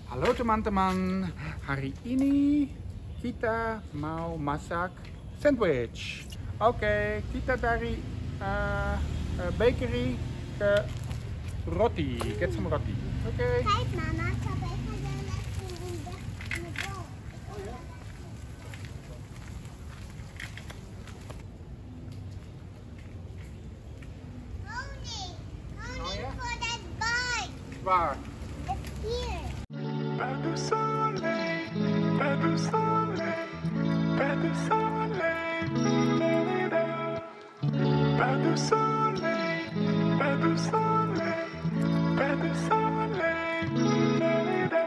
Halo teman-teman, hari ini kita mau masak sandwich. Oke, kita dari bakery ke roti, get some roti. Oke. Kijk mama, ik heb even de les in de boom. Honey, ja? for that bike. Waar? It's here. Pas de soleil, pas de soleil, pas de soleil, da-da-da. Pas de soleil, pas de soleil, pas de soleil, da-da-da.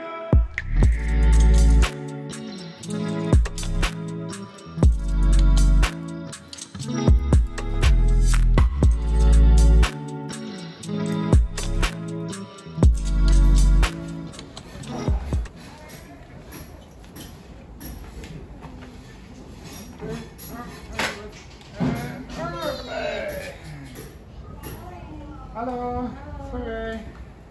Halo, sore.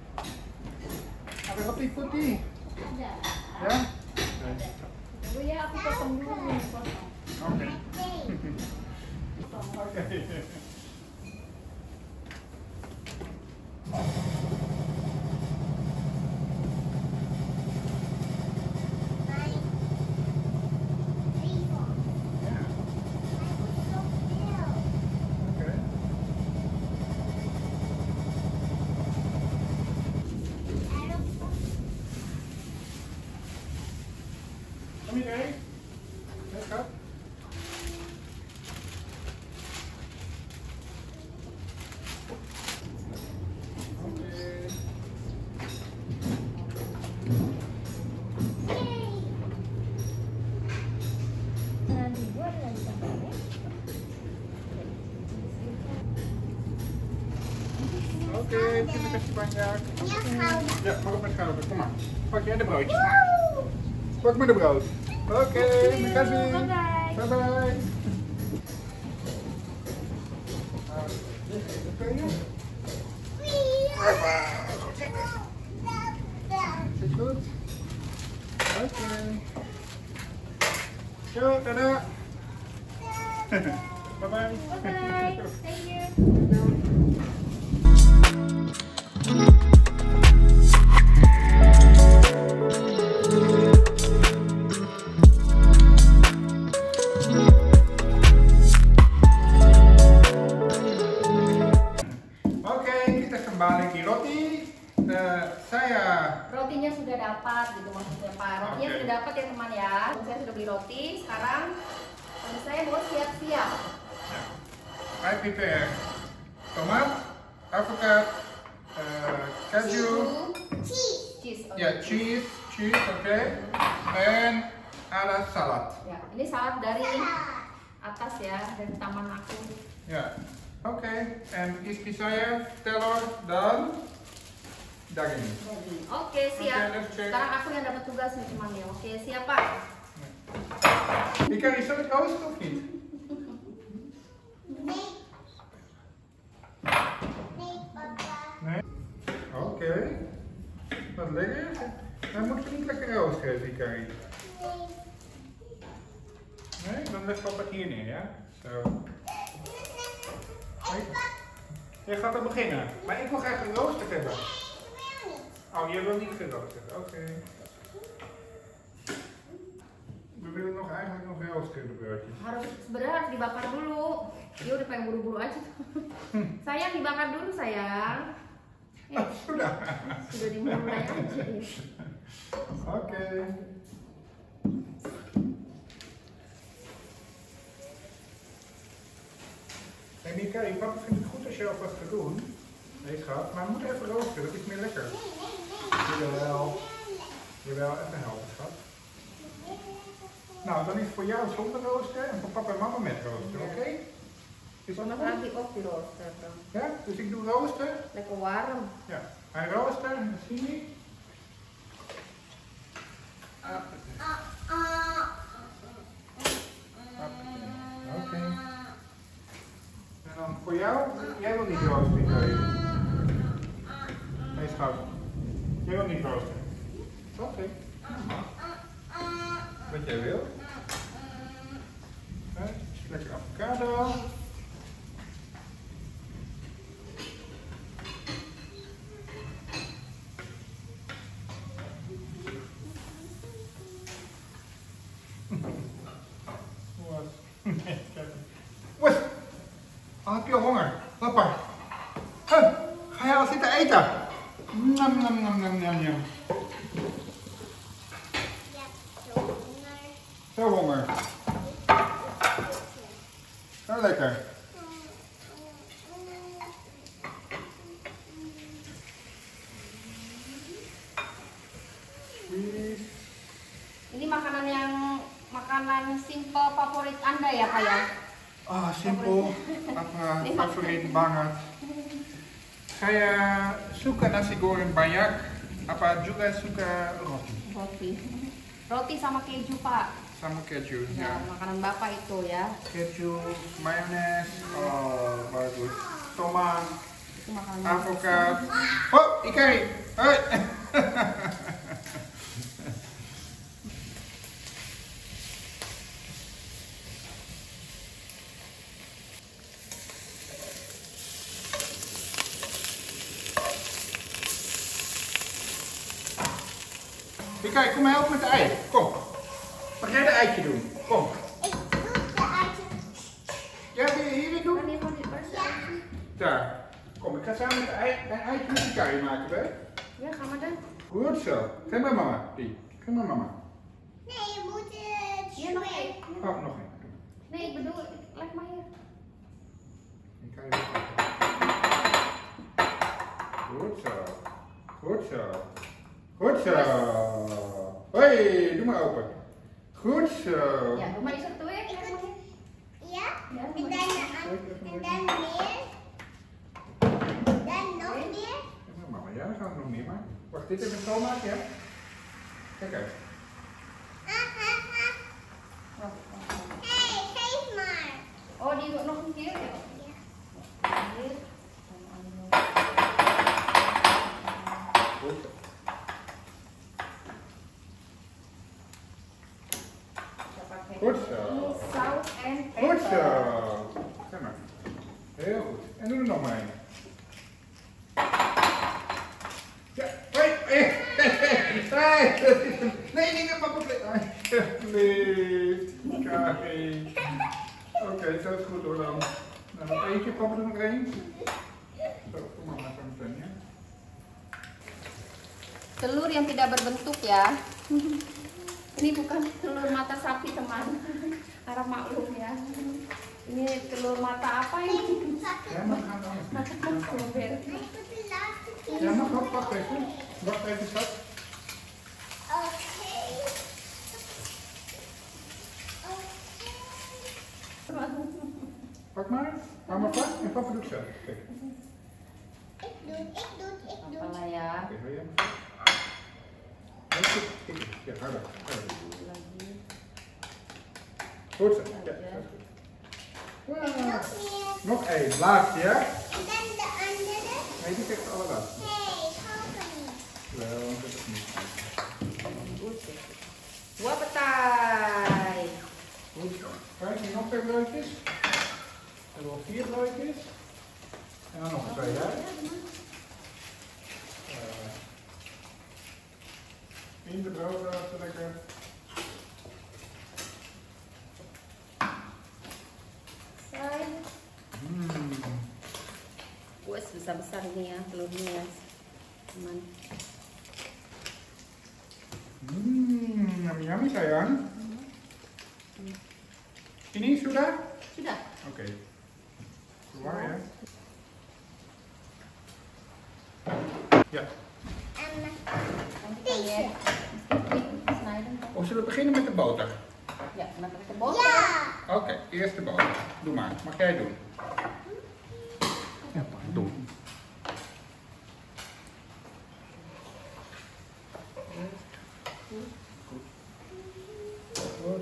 Ada roti putih? Ada. Ya? Tunggu ya, aku potong dulu. Oke. Oke. Ya, oke. Kom hierheen. Ja, schat. Oké. Jangan dibuat lagi gambarnya. Oke, terima kasih banyak. Ja, mag op mijn schouder. Kom maar. Pak jij de broodjes? Pak maar de brood. Oké, terima kasih. Bye-bye. Bye-bye. Oké. Is goed? Oké. Yo, dadah. Bye-bye. Bye-bye. Thank you. Oke, kita kembali di roti. Saya Rotinya sudah dapat gitu maksudnya Pak. Rotinya Oke. sudah dapat ya teman ya. Saya sudah beli roti. Sekarang saya mau siap-siap. I prepare tomat, avocado, kaju, Cheese. ya cheese, oke, and ada salad. Ya, ini salad dari atas ya, dari taman aku. Ya, oke, and istri saya telur dan daging. Oke, siap. Oke, let's check. Sekarang aku yang dapat tugas nih teman ya. Oke, siap Pak. Ikari, zal het roosten of niet? Nee? Oké. Wat lekker. Dan moet je niet lekker roos geven, Ikari. Nee? Dan leg papa het hier neer, ja? Zo. Jij gaat er beginnen. Maar ik wil graag geroosterd hebben. Oh, jij wil niet geroosterd. Oké. We willen nog eigenlijk nog roosterde broodjes. Sebenarnya harus dibakar dulu. Dia udah pengen buru-buru aja. Sayang dibakar dulu sayang. Oh, sudah. Sudah dimulai aja ya. Oké. En Mika, papa vindt het goed als je alvast gaat doen. Nee, schat, maar we moeten even roosteren, dat is meer lekker. Jawel. Jawel, even helpen, schat. Nou, dan is het voor jou zonder rooster en voor papa en mama met rooster, oké? Is dat Nog goed? nanti ook di roaster dan. Ja, dus ik doe rooster. Lekker warm. Ja, hij rooster, dat zie je. Oké. En dan voor jou, jij wil niet roosteren, kan je? Nee, schat. Jij wil niet roosteren. Oké. Wat jij wil. Lekker avocado. Wat? Oh, heb je honger? Papa. Ga je al zitten eten? Nam, nam, nam, nam, nam, nam. Zo honger. Zo lekker. Ini makanan simple favorit Anda ya, Pak ya? Ah, simpel. Apa favorit banget. Saya suka nasi goreng banyak. Apa juga suka roti? Roti sama keju, Pak. Sama keju. Ya, makanan Bapak itu ya. Keju, mayones. Oh, bagus. Tomat, Itu makanan avokat. Oh, ikai. Hai. Kijk, kom maar helpen met de ei. Kom. Mag jij de eitje doen? Kom. Ik doe de eitje. Ja, wil je hierin doen? Wanneer wordt dit pas? Daar. Kom, ik ga samen met de eitje met de kei maken, hè? Ja, ga maar dan. Goed zo. Geef maar mama. Die. Geef maar mama. Nee, je moet het Hier nog één. Oh, nog één. Nee, ik bedoel, leg maar hier. Die kan je weer goed zo. Goed zo. Goed zo. Hoi, doe maar open. Goed zo. Ja, doe maar eens op de weg. Leg maar hier. Ja? Ja, En doe dan, maar. en dan meer. Dan nog meer. Geef maar mama. Ja, dan gaan we nog meer maken. Wacht, dit even schoonmaken, ja? Kijk uit. Hey, geef maar. Oh, die nog een keer? Ja. Hier. Goed zo. Goed zo. Zout en Goed peper. zo. Zeg maar. Heel goed. En doe er nog maar een. Ja, hoi. Nee, niet met papa. Alsjeblieft. Kijk. Oké, zo is goed hoor dan. Nou, nog eentje. Papa doet nog één. Zo, kom maar zo meteen, ja. Telur yang tidak berbentuk ya. Ini bukan telur mata sapi teman. Harap maklum ya. Ini telur mata apa ini? Ja, maar we gaan het anders doen. Strawberry. Ik doe de laatste keer. Ja, mag ook. Wacht even. Wacht even, schat. Oké. Pak maar. Hou maar vast en papa doet zelf. Kijk. Ik doe. Apalah ya. Oké, wil jij hem vast? Nee, goed. Kijk, ja, harder. Lagi. Goed zo. Ja, dat is goed. Wow. Nog meer. Nog één, laatste, ja? En dan de andere. Nee, die krijgt de allerlaatste. Nee, hou er niet. Wel, dat is niet. Dua petai. Goed zo. Kijk, hier nog 2 broodjes. En nog 4 broodjes. En dan nog 2, hè? In de brood laten, lekker. Say. Wes besar-besar ini ya telurnya ya. Teman. Yummy yummy sayang. Ini sudah? Sudah. Oke. Keluar ya. Ja. Nanti kan ya. Snijden. Oh, zullen we beginnen met de boter? Ya, met de boter. Ja. Oké, eerst de boter. Doe maar. Mag jij doen? Ja, doe. Goed.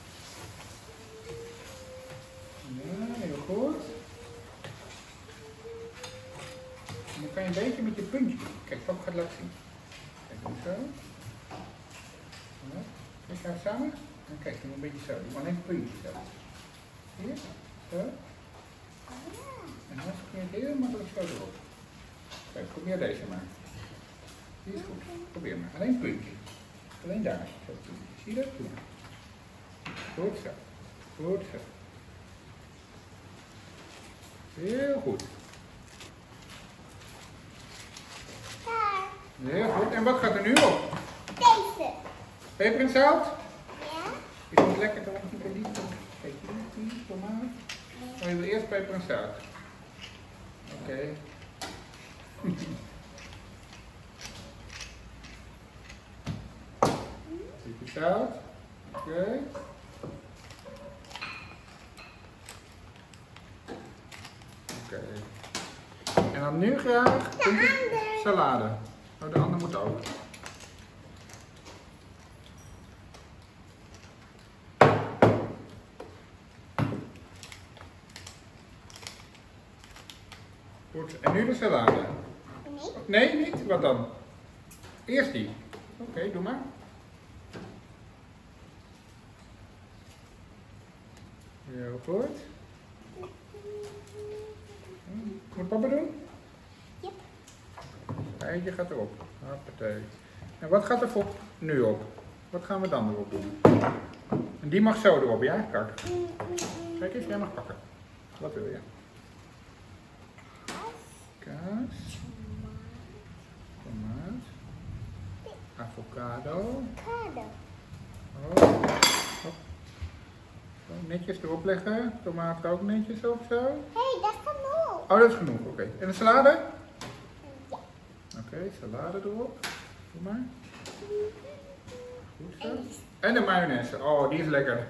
Ja, heel goed. En dan kan je een beetje met je puntje doen. Kijk, papa gaat laten zien. Kijk, doe zo. Je gaat samen. En kijk, doe een beetje zo. Doe maar net een puntje zo. Hier, zo. En dan kun je heel makkelijk zo erop. Kijk, probeer deze maar. Die is goed. Probeer maar. Alleen een puntje. Alleen daar. Zo puntje. Zie je dat? Doe maar. Goed zo. Goed zo. Heel goed. Heel goed. En wat gaat er nu op? Deze. Peper en zout? Ja? Is het lekker dan niet bij die? Kijk, die tomaat. Oh, je wil eerst peper en zout. Oké. Peper zout. Oké. Oké. En dan nu graag ander. salade. Oh, de ander moet ook. Goed, en nu de salade. Nee. Nee, niet? Wat dan? Eerst die. Oké, doe maar. Heel goed. Moet papa doen? Yep. Eentje gaat erop. Hoppatee. En wat gaat er nu op? Wat gaan we dan erop doen? En die mag zo erop, ja? Kak. Kijk eens, jij mag pakken. Wat wil je? Kaas. Tomaat. Avocado. Avocado. Oh. Hop. Zo, netjes erop leggen. Tomaat ook netjes op zo. Hé, dat is genoeg. Oh, dat is genoeg. Oké. En de salade? Ja. Oké, salade erop. Doe maar. Goed zo. En de mayonaise. Oh, die is lekker.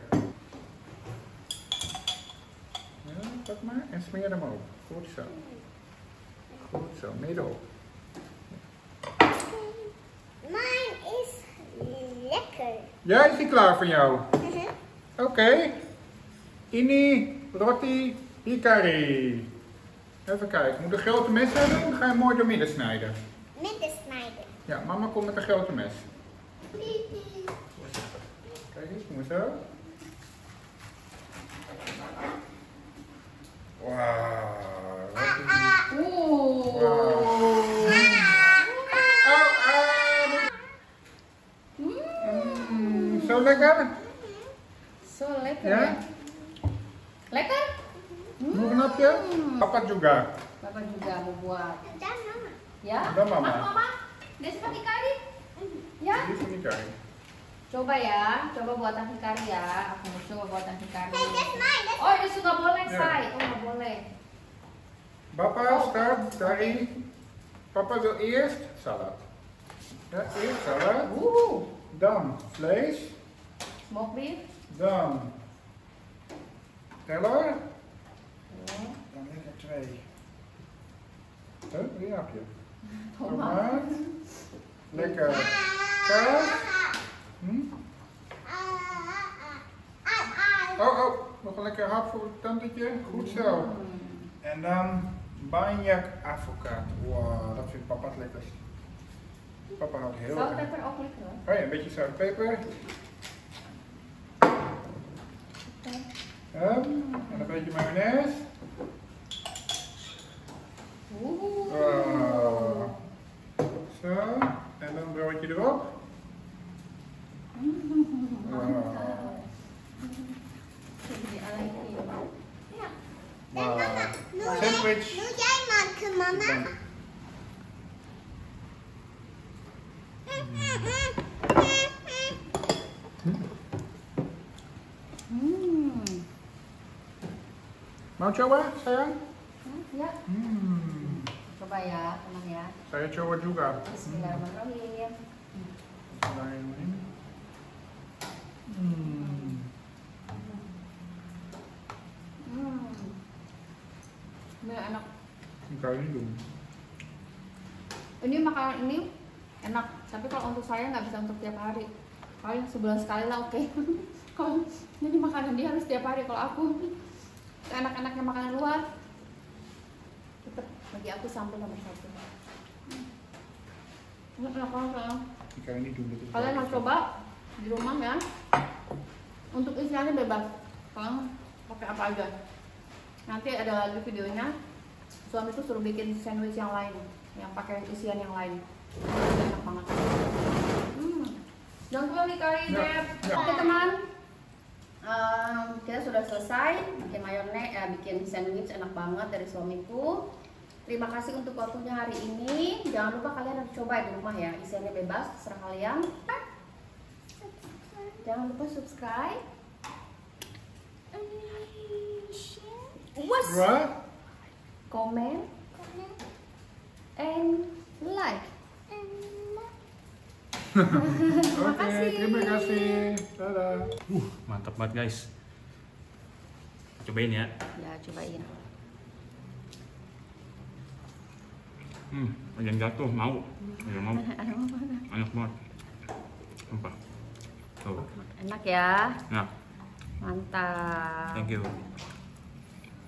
Ja, pak maar. En smeer hem op. Goed zo. Goed zo, middenop. Mijn is lekker. Ja, is die klaar voor jou? Oké. Ini, roti, hikari. Even kijken, moet een grote mes hebben? Dan ga je mooi door midden snijden. Midden snijden. Ja, mama komt met een grote mes. Kijk eens, doe maar zo. Wauw. wat is die- Oeh. Wauw. Zo lekker? Zo lekker. Ja? Ya? Lekker? Nog een hapje? Papa juga. Papa juga mau buat. Dan mama. Ya? Dan mama. Mau, mama? Desi pakai kari? Ya? Dit is niet kari. Coba ya, coba buatan hikari ya. Aku mau coba buatan hikari. Hey, that's mine. That's Oh, itu nggak boleh, Ya. Say. Oh, nggak boleh. Papa start, dari. Papa wil eerst salad. Ja, eerst salad. Dan vlees. Smoke beef. Dan teller. Ya. Dan lekker 2. Een hapje. Tomat. Tomaat. Lekker kaas. Hm? Oh, nog een lekker hap voor het tandetje. Goed zo. En dan banyak avocado. Wow, dat vindt papa het lekkerst. Papa houdt heel Zout, erg. peper ook lekker hoor. Oh ja, een beetje zout en peper. Hup, en een beetje mayonaise. Wow. Zo, en dan broodje erop. Wow. Jadi alaikum. Wow. Nu Sandwich. jij maken, mama. Mau coba, sayang? Ya, Hmm. coba ya, teman ya. Saya coba juga. Bismillahirrahmanirrahim. Bismillahirrahmanirrahim. Hmm. Ini enak. Kali ini dong. Ini makanan ini enak, tapi kalau untuk saya nggak bisa untuk tiap hari. Paling sebulan sekali lah, oke. Kalau ini makanan dia harus tiap hari. Kalau aku enak-enaknya makanan luar, tetap bagi aku sambal nomor 1. Enak banget. Kali ini dulu. Kalian mau coba di rumah ya. Untuk isiannya bebas, kalian pakai apa aja. Nanti ada lagi videonya. Suami tuh suruh bikin sandwich yang lain, yang pakai isian yang lain. Enak banget. Jangan lupa kali Beb. Oke teman, kita sudah selesai bikin mayones, bikin sandwich enak banget dari suamiku. Terima kasih untuk waktunya hari ini. Jangan lupa kalian harus coba di rumah ya. Isiannya bebas, terserah kalian. Jangan lupa subscribe. Right? Comment and like. Oke, terima kasih. Dadah. Mantap banget guys. Cobain ya. Ya, cobain. Pengen jatuh mau. Ya mau. Enak banget. Sumpah. Tuh. Enak ya. Nah, Mantap. thank you.